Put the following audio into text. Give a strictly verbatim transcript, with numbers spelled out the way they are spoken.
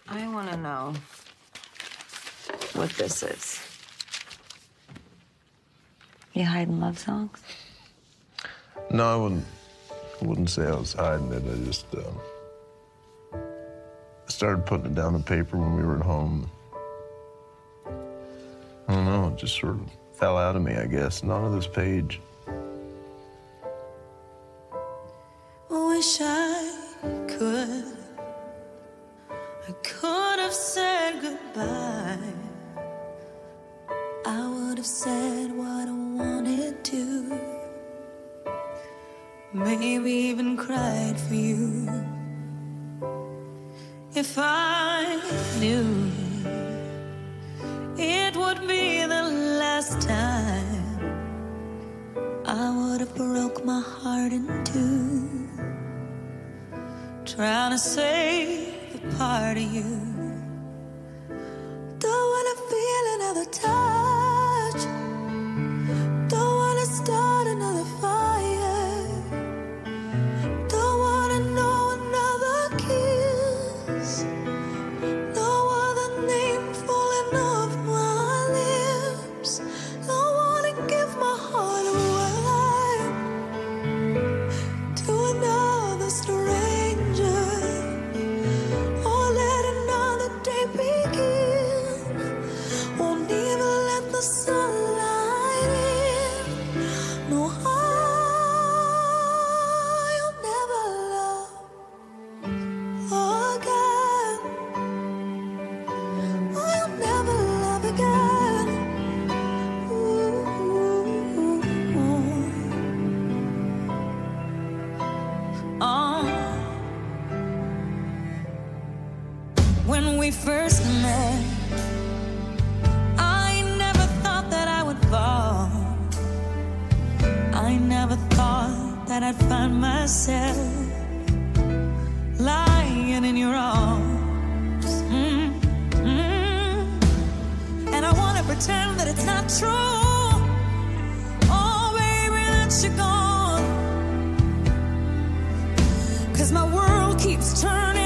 I want to know what this is. You hiding love songs? No, I wouldn't. I wouldn't say I was hiding it. I just uh, started putting it down on paper when we were at home. I don't know. It just sort of fell out of me, I guess, not on this page. Wish I could. I could have said goodbye. I would have said what I wanted to. Maybe even cried for you. If I knew it would be the last time, I would have broke my heart in two, trying to save a part of you. Don't wanna feel another touch. Don't wanna start another fire. Don't wanna know another kiss. No other name falling off my lips. Don't wanna give my heart away to another stranger, or let another day begin. Won't even let the sunlight in. No, I'll never love again. I'll never love again. Ooh. Oh. When we first met, I never thought that I would fall. I never thought that I'd find myself lying in your arms. Mm, mm. And I wanna pretend that it's not true. Oh, baby, that you're gone. 'Cause my world keeps turning.